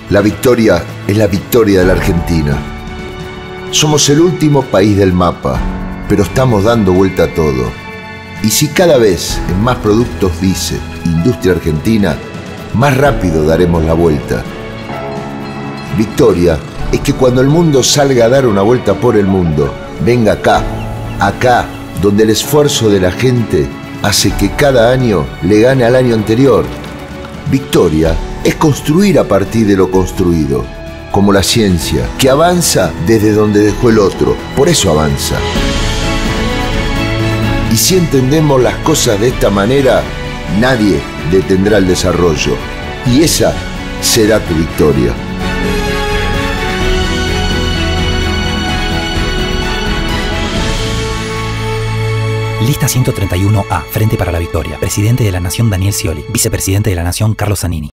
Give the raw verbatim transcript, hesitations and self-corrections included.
La victoria es la victoria de la Argentina. Somos el último país del mapa, pero estamos dando vuelta a todo. Y si cada vez en más productos dice Industria Argentina, más rápido daremos la vuelta. Victoria es que cuando el mundo salga a dar una vuelta por el mundo, venga acá, acá, donde el esfuerzo de la gente hace que cada año le gane al año anterior. Victoria es construir a partir de lo construido, como la ciencia, que avanza desde donde dejó el otro, por eso avanza. Y si entendemos las cosas de esta manera, nadie detendrá el desarrollo, y esa será tu victoria. Lista ciento treinta y uno A, Frente para la Victoria. Presidente de la Nación Daniel Scioli. Vicepresidente de la Nación Carlos Zanini.